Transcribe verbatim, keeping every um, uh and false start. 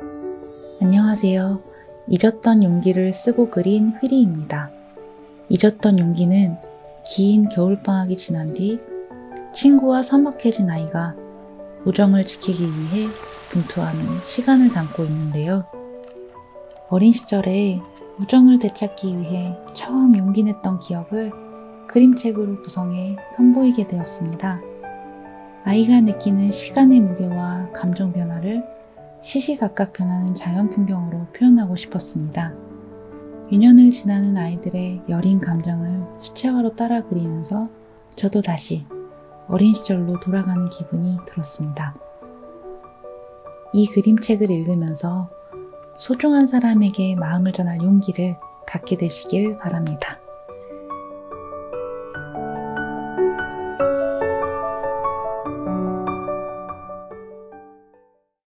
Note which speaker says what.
Speaker 1: 안녕하세요. 잊었던 용기를 쓰고 그린 휘리입니다. 잊었던 용기는 긴 겨울방학이 지난 뒤 친구와 서먹해진 아이가 우정을 지키기 위해 분투하는 시간을 담고 있는데요. 어린 시절에 우정을 되찾기 위해 처음 용기 냈던 기억을 그림책으로 구성해 선보이게 되었습니다. 아이가 느끼는 시간의 무게와 감정 변화를 시시각각 변하는 자연 풍경으로 표현하고 싶었습니다. 유년을 지나는 아이들의 여린 감정을 수채화로 따라 그리면서 저도 다시 어린 시절로 돌아가는 기분이 들었습니다. 이 그림책을 읽으면서 소중한 사람에게 마음을 전할 용기를 갖게 되시길 바랍니다.